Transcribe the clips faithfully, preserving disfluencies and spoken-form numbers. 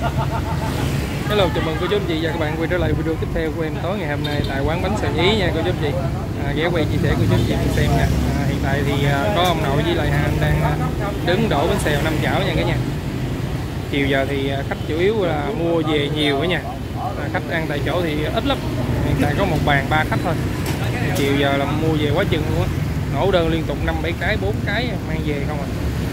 Hello, chào mừng cô chú anh chị và các bạn quay trở lại video tiếp theo của em tối ngày hôm nay tại quán bánh xèo Ý nha cô chú anh chị. À, ghé quay chia sẻ cô chú anh chị xem nha. À, hiện tại thì à, có ông nội với lại Hà Anh đang à, đứng đổ bánh xèo năm chảo nha cả nhà. Chiều giờ thì à, khách chủ yếu là mua về nhiều cả nhà. À, khách ăn tại chỗ thì ít lắm. Hiện tại có một bàn ba khách thôi. Chiều giờ là mua về quá chừng luôn á. Nổ đơn liên tục năm bảy cái, bốn cái mang về không à.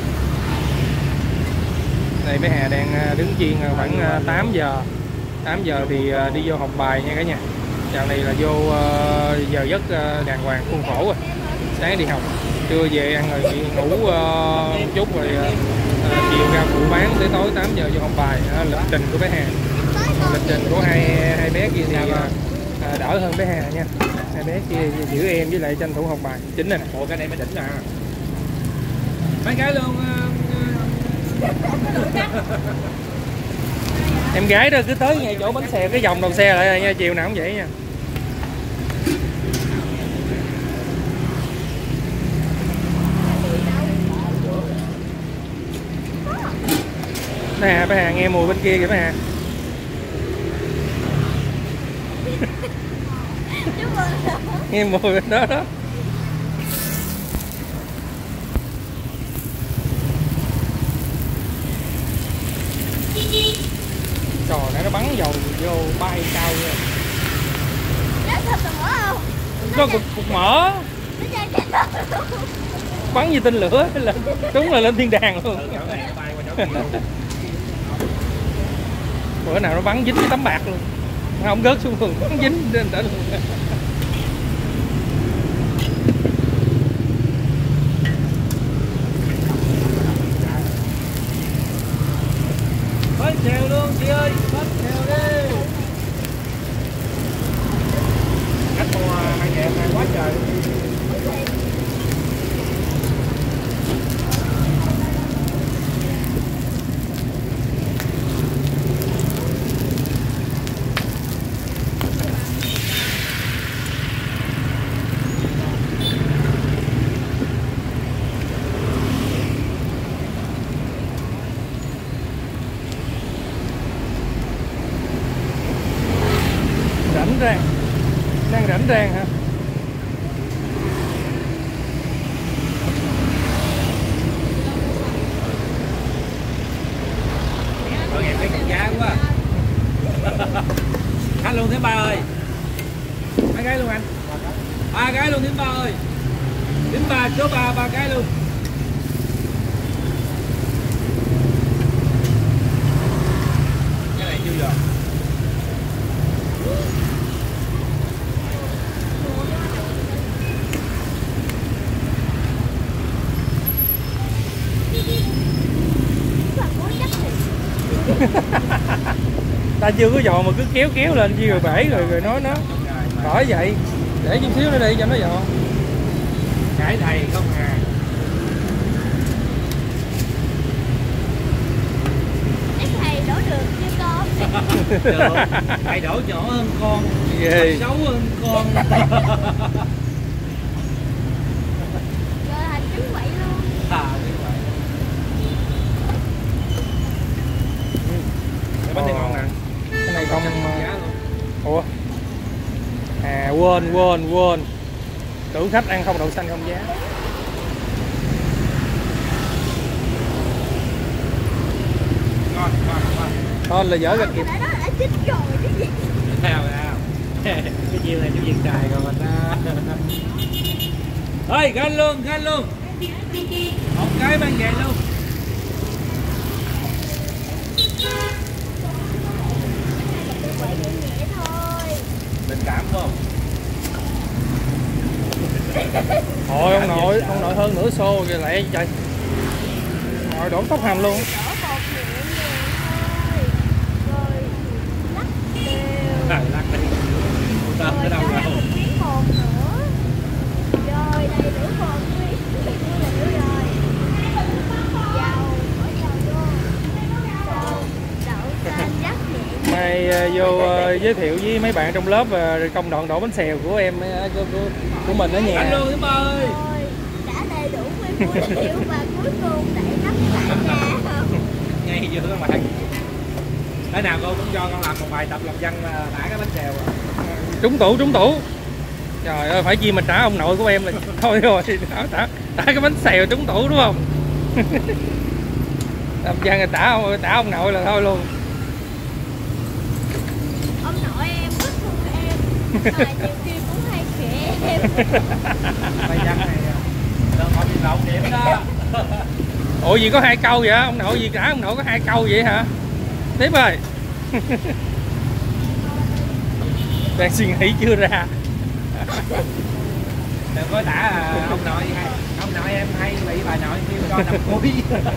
Đây bé Hà đang đứng chiên khoảng tám giờ. tám giờ thì đi vô học bài nha cả nhà. Dạo này là vô giờ giấc đàng hoàng khuôn khổ rồi. Sáng đi học, trưa về ăn rồi ngủ một chút rồi chiều ra phụ bán tới tối tám giờ vô học bài. Lịch trình của bé Hà. Lịch trình của hai hai bé kia thì đỡ hơn bé Hà nha. Hai bé kia giữ em với lại tranh thủ học bài. Chính này nè. Ủa cái này mới đỉnh nè. Mấy cái luôn. Em gái đó cứ tới ngay chỗ bánh xèo cái vòng đầu xe lại nha, chiều nào cũng vậy nha. Bé Hà, bé Hà nghe mùi bên kia kìa bé Hà. Nghe mùi bên đó đó. Trời nãy nó bắn dầu vô bay cao rồi. Có cục, cục mỡ. Bắn như tên lửa là đúng là lên thiên đàng luôn. Bữa nào nó bắn dính cái tấm bạc luôn. Không rớt xuống vườn bắn dính lên đỉnh luôn. Bánh xèo luôn chị ơi, bánh xèo đi. Khách mua hai ngàn hai quá trời. Rảnh rang, đang rảnh rang hả? Rồi em thấy cạnh giá quá. Khách luôn Thím Ba ơi. Mấy cái luôn anh. Ba cái luôn Thím Ba ơi. Thím Ba số ba ba cái luôn. Cái này chưa rồi. Ta chưa có dọn mà cứ kéo kéo lên chi rồi bể rồi rồi nói nó khỏi vậy để chút xíu nữa đi cho nó dọn. Cái thầy không à. Cái thầy đổ được như con. Được. Thầy đổ nhỏ hơn con. Ghê. Xấu hơn con. Rồi thành trứng quậy luôn. À, như vậy. Cái bánh này ngon nè. Cái này không. Ủa à quên quên quên tưởng khách ăn không đậu xanh không giá. Ngon ngon ngon. Thôi là dở ra kịp. Đó đã chín rồi cái gì. Nào nào. Cái chiều này chú Việt Trài rồi mình. Ơi ganh luôn ganh luôn. Một cái mang về luôn. Quậy nhẹ nhẹ thôi. Tình cảm không? Thôi ông nội, ông nội hơn nửa xô kìa lại trời. Nội đổ tóc hành luôn. Đổ bột nhẹ nhàng thôi. Rồi lắc đều. À, lắc đi. Tao tới đâu rồi? Miếng bột nữa. Rồi đầy đủ bột đi. Đủ rồi. Dầu, bỏ dầu vô. Dầu, đậu xanh rắc nhẹ nhàng. Mai uh, vô uh, giới thiệu với mấy bạn trong lớp uh, công đoạn đổ bánh xèo của em uh, của, của, của mình ở nhà. Anh luôn Thím Ba ơi. Rồi, đã đầy đủ nguyên nguyên liệu và cuối cùng để nắp lại ra. Ngay vô các bạn. Thế nào cô cũng cho con làm một bài tập làm văn là thả cái bánh xèo. Trúng tủ, trúng tủ. Trời ơi, phải chi mà trả ông nội của em là thôi rồi, trả, trả, trả cái bánh xèo trúng tủ đúng không? Làm văn là trả ông, trả ông nội là thôi luôn. Ông nội em rất thương em, rồi nhiều khi cũng hay khệ em. Bài văn này được họ bị lộn điểm đó. Ủa gì có hai câu vậy? Ông nội gì trả ông nội có hai câu vậy hả? Tiếp ơi. Đang suy nghĩ chưa ra. Đừng có tả là ông nội hay ông nội em hay bị bà nội kêu cho nằm cuối.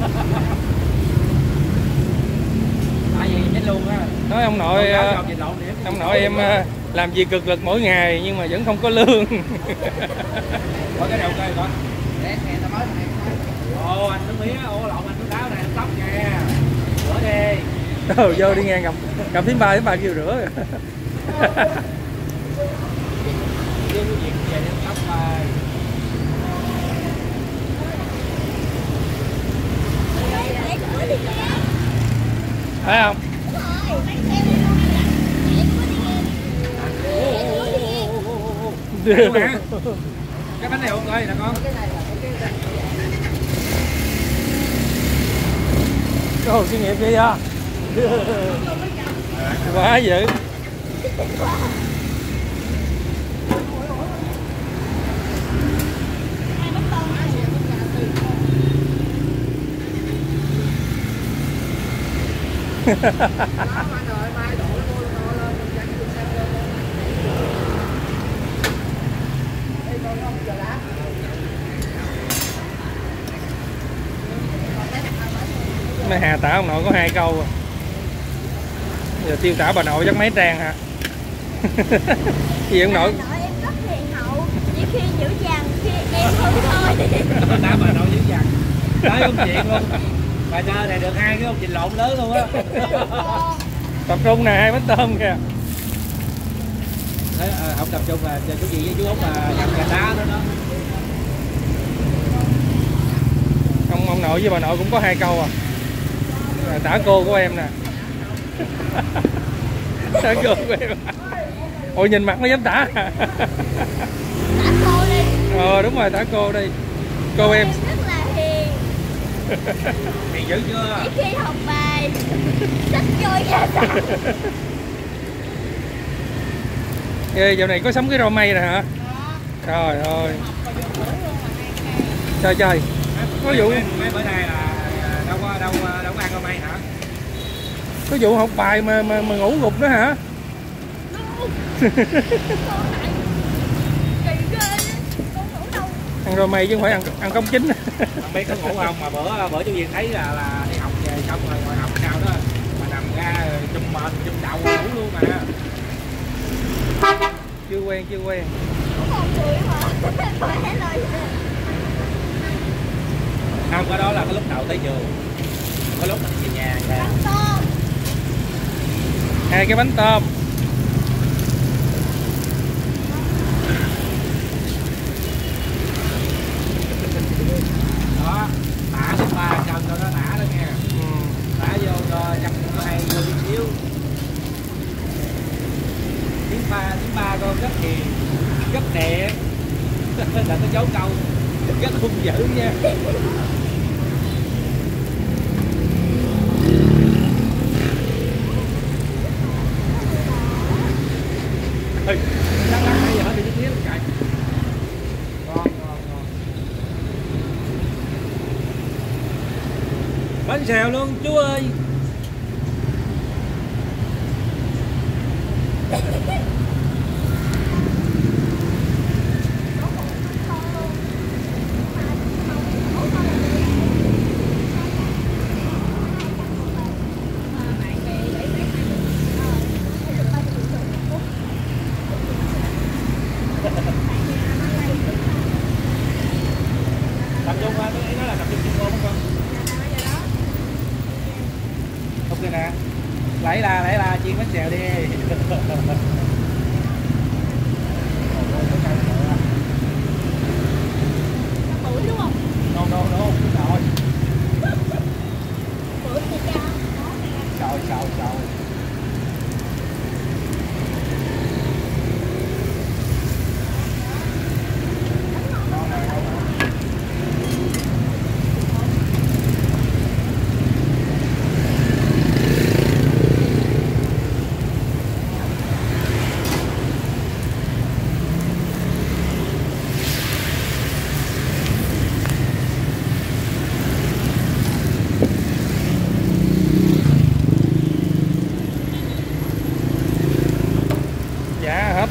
Tại vì chết luôn á. Nói ông nội ông nội em làm gì cực lực mỗi ngày nhưng mà vẫn không có lương. Có cái đầu cây coi. Ồ anh nước mía, ô lộn anh nước đáo này tóc nha. Rửa đi. Ờ vô đi nghe, gặp gặp thím ba thím ba kêu rửa. Chứ cái việc về đem tóc rồi. Phải không? Đúng hả? Cái bánh này ok nè con. Có hồ suy nghiệp vậy à? Quá dữ. Mấy Hà tả ông nội có hai câu à. Giờ tiêu tả bà nội chắc mấy trang hả? Gì ông nội? Bà nội em rất hiền hậu, chỉ khi dữ dằn khi em hư thôi. Tả bà nội dữ dằn. Tới công chuyện luôn. Bà chơi này được hai cái công trình lộn lớn luôn á. Tập trung nè, hai bánh tôm kìa. Đấy, à, không tập trung là chú gì với chú Út là nhầm gà đá đó đó. Ông ông nội với bà nội cũng có hai câu à. À, tả cô của em nè. Tả cô của em. Ôi nhìn mặt nó dám tả. Tả cô đi. Ờ đúng rồi, tả cô đi. Cô em. Em rất là hiền. Hiền dữ chưa? Chỉ khi học bài sách trôi ra sao. Ê, dạo này có sống cái rau mây nè hả? Trời ơi. Trời trời. Có vụ mấy bữa nay là đâu có đâu đâu có ăn rau mây hả? Có vụ học bài mà mà, mà ngủ gục nữa hả? Ăn rau mây chứ không phải ăn ăn cống chín. Không biết có ngủ không mà bữa bữa chú Việt thấy là là đi học về xong rồi ngồi học sao đó mà nằm ra chùm mền chùm đầu ngủ luôn mà. Chưa quen chưa quen. Không có đó là cái lúc đầu tới giường, có lúc mình về nhà kìa. Hai cái bánh tôm. Đó, thả đến ba chân cho nó thả đó nha. Ừ. Thả vô cho chăm nó hay vô chút xíu. Tiếng ba, tiếng ba con rất hiền, rất đẹp. Là nó giấu câu, rất hung dữ nha. Ê, lắc lắc nãy giờ hết đi chút xíu chạy. Ngon, ngon, ngon. Bánh xèo luôn chú ơi. Tập trung qua, tôi nghĩ nó là tập trung chuyên môn không con? Ok nè. Lấy là lấy là chiên bánh xèo đi. Bự đúng không? Ngon ngon ngon, rồi. Bự thì cao. Trời trời trời.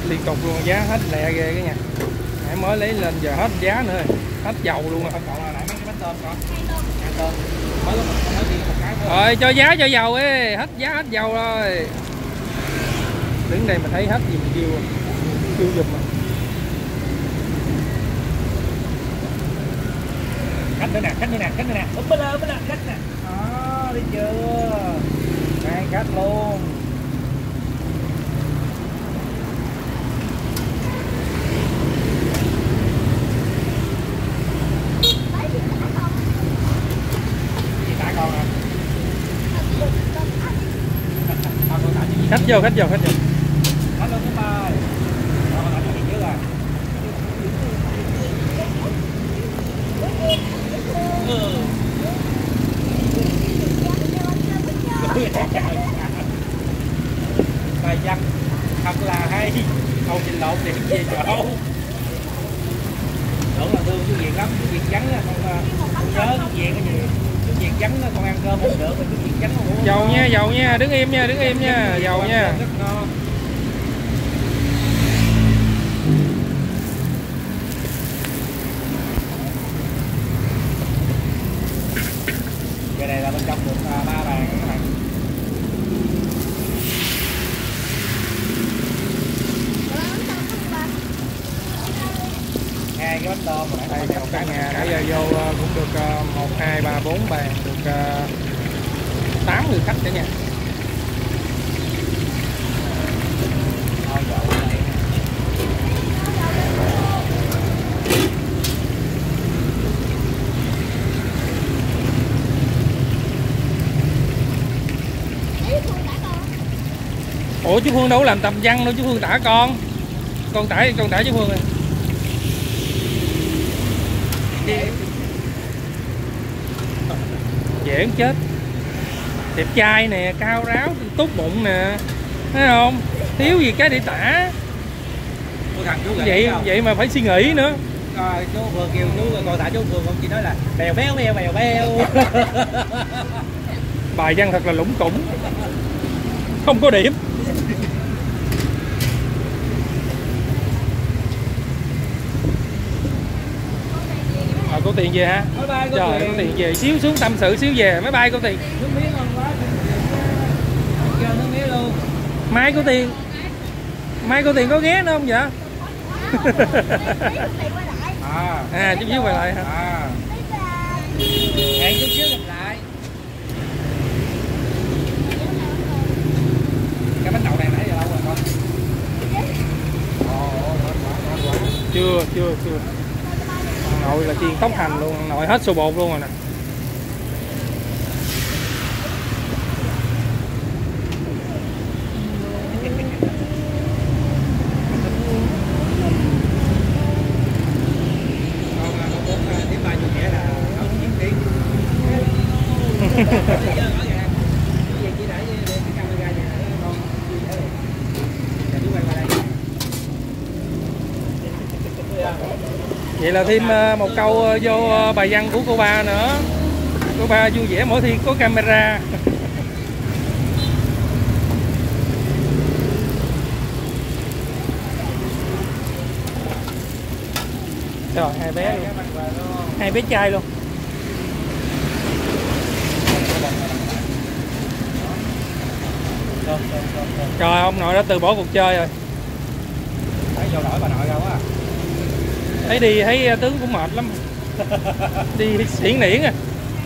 liên tục luôn, giá hết lẹ ghê cái nha. Nãy mới lấy lên giờ hết giá nữa rồi, hết dầu luôn rồi. Cậu là nãy mấy cái bánh tôm con. Hai tôm. Mới lúc mình nói đi một cái thôi. Rồi cho giá cho dầu ấy, hết giá hết dầu rồi. Đứng đây mà thấy hết gì mình kêu kêu giùm mà. Khách nữa nè, khách nữa nè, khách nữa nè. Úp bên lên, bên lên, khách nè. Đó, đi chưa? Hai khách luôn. Khách vô, khách vô, khách vô. Khách luôn thứ ba. Rồi anh gì trước rồi. Ừ. Bài văn thật là hay. Không nhìn lộn thì về chỗ. Tưởng là thương chú Việt lắm, chú Việt vắng á, không, không nhớ chú Việt cái gì. Chú Việt vắng con ăn cơm không được, chú Việt vắng không. Dầu nha, dầu nha, đứng im nha, đứng im nha, dầu nha. Rất ngon. Cái này là bên trong được ba bàn các bạn. Hai cái bánh tôm mà đây một cả nhà nãy giờ vô cũng được một, hai, ba, bốn bàn, được tám người khách cả nhà. Ủa chú Phương đâu có làm tầm văn đâu, chú Phương tả con. Con tả con tả chú Phương này. Dễ chết. Đẹp trai nè, cao ráo, tốt bụng nè. Thấy không? Thiếu gì cái để tả. Vậy vậy mà phải suy nghĩ nữa. Rồi chú Phương kêu chú coi tả chú Phương không, chỉ nói là bèo béo bèo bèo béo. Bài văn thật là lủng củng. Không có điểm. Rồi cô Tiền về ha. Bye bye cô Trời, Tiền. cô Tiền về xíu xuống tâm sự xíu về. Máy bay cô Tiền. Nước miếng ngon quá. Kêu nước miếng luôn. Mai cô Tiền. Mai cô Tiền có ghé nữa không vậy? À, à chút xíu quay lại hả? À. Hẹn chút xíu gặp lại. Cái bánh đậu này nãy giờ lâu rồi con. Ồ, ngon quá, ngon quá. Chưa, chưa, chưa. Nội là chiên tóc hành luôn, nội hết xô bột luôn rồi nè. Vậy là thêm một câu vô bài văn của cô ba nữa. Cô ba vui vẻ mỗi khi có camera. Rồi hai bé luôn. Hai bé trai luôn. Trời, ông nội đã từ bỏ cuộc chơi rồi. Thấy vô đổi bà nội đâu á. Thấy đi thấy tướng cũng mệt lắm. Đi xiển niễn à.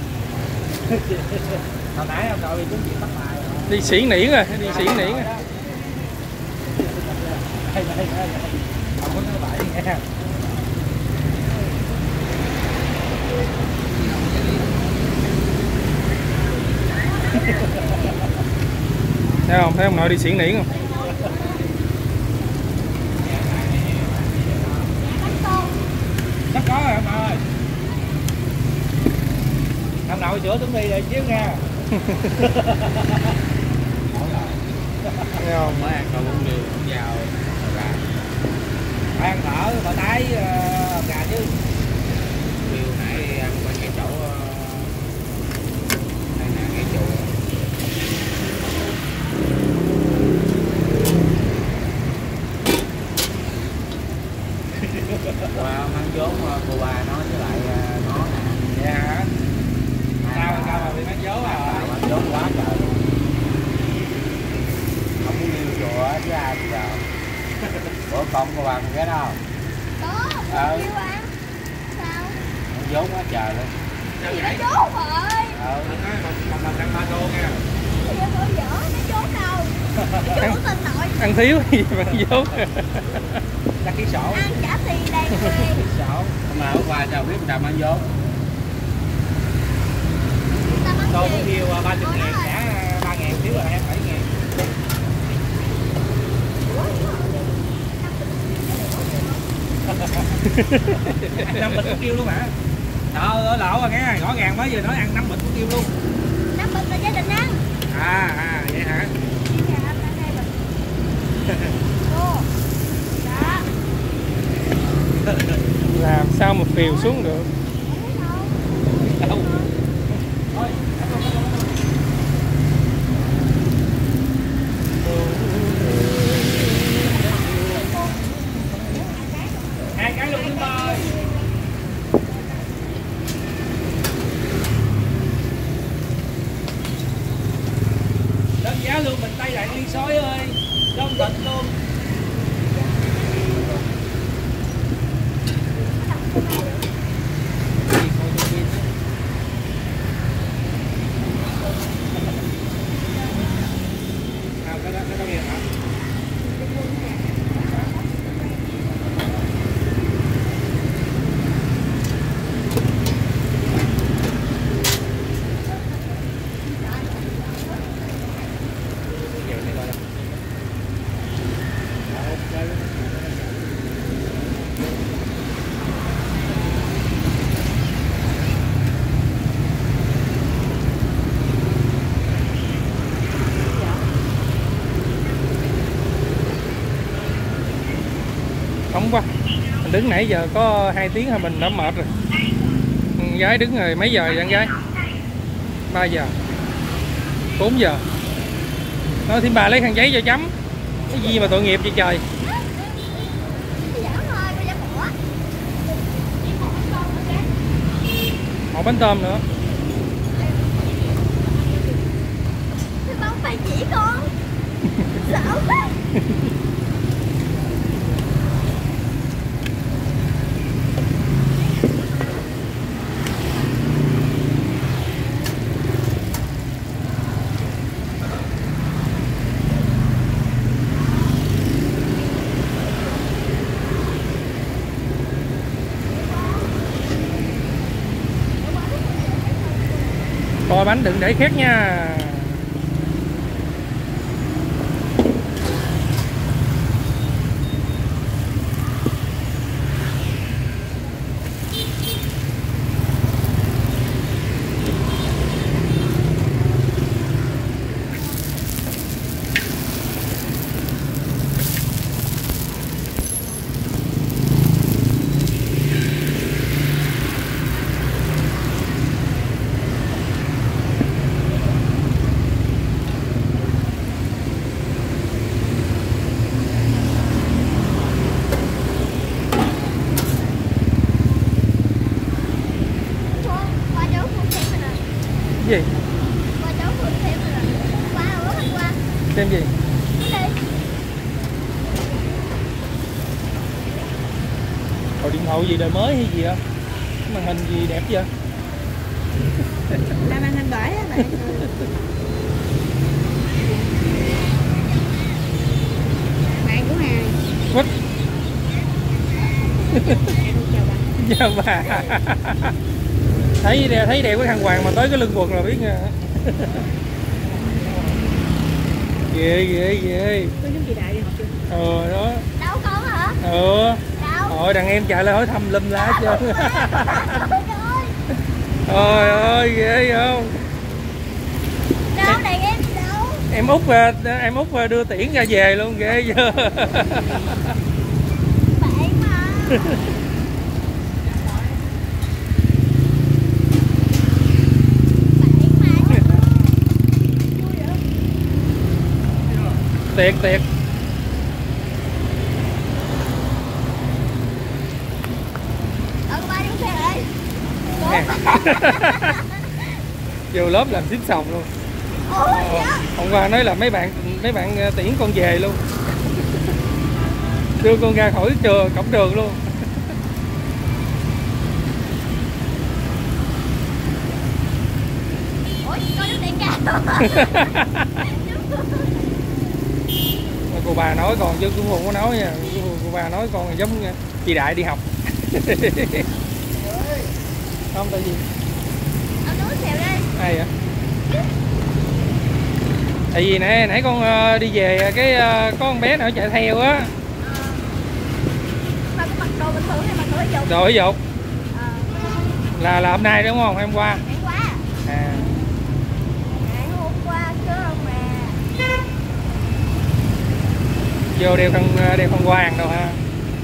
Hồi nãy ông nội bị trúng chuyện bắt bài. Đi xiển niễn rồi, đi xiển niễn rồi. Đây đây đây. Không có nói bậy nghe. Thấy không? Thấy ông nội đi xiển niễn không? Sắp có rồi ông ơi. Ông nội sửa tướng đi rồi chiếu nha. Thấy không? Mới ăn còn uống đường vào gà. Phải ăn thở, bà tái uh, gà chứ. Chiều nãy ăn quanh cái chỗ đây nè, cái chỗ Bữa con của bà ghé đâu? Có, Ờ. kêu ăn. Sao? Nó vốn quá trời luôn. Thì nó trốn rồi. Ờ. Mà mà ăn ba đô nha. Thì nó bữa dở, nó trốn đâu. Nó chưa có tin nổi. Ăn thiếu gì mà ăn vốn. Đăng ký sổ. Ăn trả tiền đàng Đăng hoàng. ký sổ. Mà hôm qua sao biết đầm ăn vốn. Tao mắc Tôi gì? cũng kêu ba mươi ngàn trả ba ngàn xíu là hai mươi bảy ngàn. Năm bịch cũng kêu luôn hả? Trời ơi lỗ rồi nghe, rõ ràng mới vừa nói ăn năm bịch cũng kêu luôn. Năm bịch là gia đình ăn. À à vậy hả? Đi nhà ăn ăn hai bịch. Ô. Đó. Làm sao mà phiều xuống được. Đâu? Thôi, hai cái luôn chúng ơi. Đơn giá luôn mình tay lại liên xối ơi. Đông thịt luôn. À, cái đó cái đó kìa hả? Không quá. Mình đứng nãy giờ có hai tiếng thôi mình đã mệt rồi. Con gái đứng rồi mấy giờ vậy con gái? ba giờ. bốn giờ. Nói thêm bà lấy khăn giấy cho chấm. Cái gì mà tội nghiệp vậy trời. Một bánh tôm nữa. Cái bóng phải chỉ con. Sợ quá. Coi bánh đừng để khét nha. Cái gì? Qua cháu Phượng xem rồi. Qua rồi, hôm qua. Xem gì? Cái đi. Còn điện thoại gì đời mới hay gì á? Màn hình gì đẹp vậy? Là màn hình bởi á bạn. Bạn của Hà. Quýt. Chào bà. Chào bà. Thấy đẹp, thấy đẹp cái thằng Hoàng mà tới cái lưng quần là biết nha. Ghê ghê ghê. Có giống chị Đại đi học chưa? Ờ đó. Đâu con hả? Ừ. Đâu? Thôi đàn em chạy lại hỏi thăm lum lá hết trơn. Trời Trời ơi. ơi ghê không? Đâu đàn em đâu? Em Út em Út đưa tiễn ra về luôn ghê chưa? Bạn mà. Tiệt tiệt. Ờ ba đi xe ơi. Vô lớp làm xíp sòng luôn. Ủa Ờ, hôm qua nói là mấy bạn mấy bạn tiễn con về luôn. đưa con ra khỏi trường cổng trường luôn. Ủa con nước điện cao. Cô bà nói còn chứ cũng không có nói nha, cô bà nói con giống chị Đại đi học. Không tại gì Ông nuốt xèo đây. ai vậy? Tại vì nãy nãy con uh, đi về cái uh, có con bé nào chạy theo á. Mà có mặc đồ bình thường hay mặc đồ thể dục? Đồ thể dục. Ờ. Là là hôm nay đúng không? Hôm qua. Ngày qua. À. Ngày hôm qua cơ mà. Vô đeo khăn đeo khăn quàng đâu ha.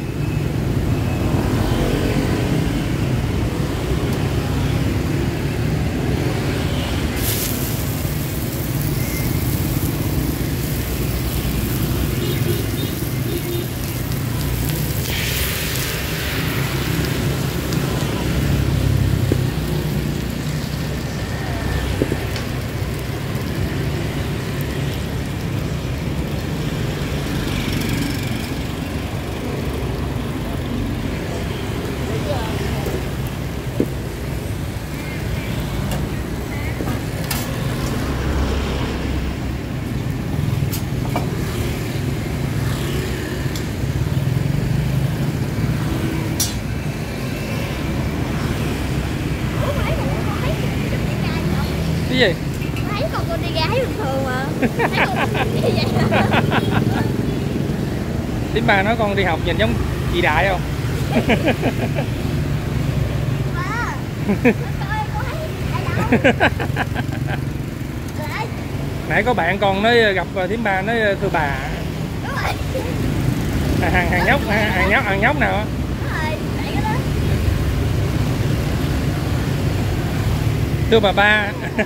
Cái gì? Thấy con con đi ra thấy bình thường mà. Thấy con đi vậy đó. Tím ba nói con đi học nhìn giống chị Đại không? Ba. Coi con thấy Đại đâu. Lại. Nãy có bạn con nói gặp Tím ba nói thưa bà. Đúng rồi. Hàng hàng nhóc hàng nhóc hàng nhóc nào á? Đúng rồi, Đại cái đó. Thưa bà ba.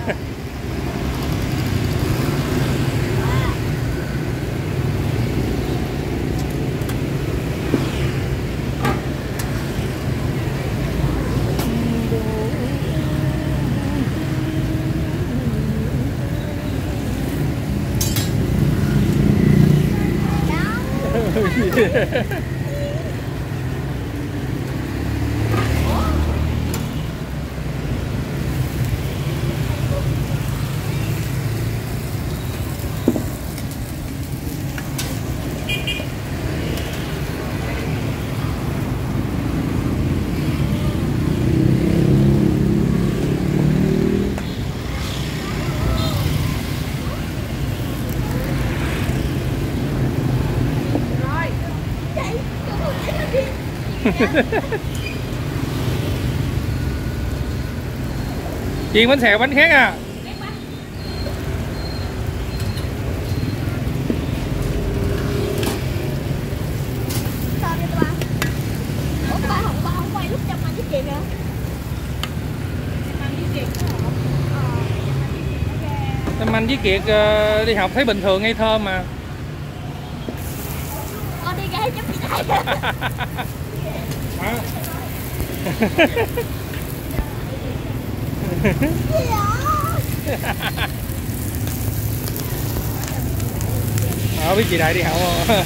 Chiên bánh xèo bánh khác à. Sao đi ba? Ủa ba không ba không quay lúc trong anh với chị nữa. Anh với chị có Tâm Anh với Kiệt uh, đi học thấy bình thường ngây thơ mà. con đi ra giống chị Đại. Ờ biết chị Đại đi học không?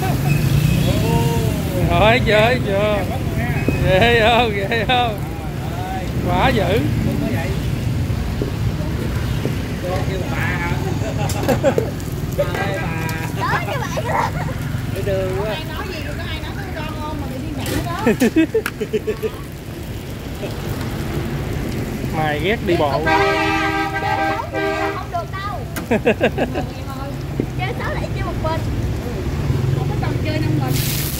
Hỏi chưa thấy chưa? Ghê không ghê không? Quá dữ. Kêu bà hả? Bà ơi bà. Đó các bạn đó. Cái đường quá. Ai nói gì có ai nói với con không mà người đi nhảy đó. Mày ghét đi bộ. Không được đâu. Chơi xấu lại chơi một mình. Không có tầm chơi năm mình.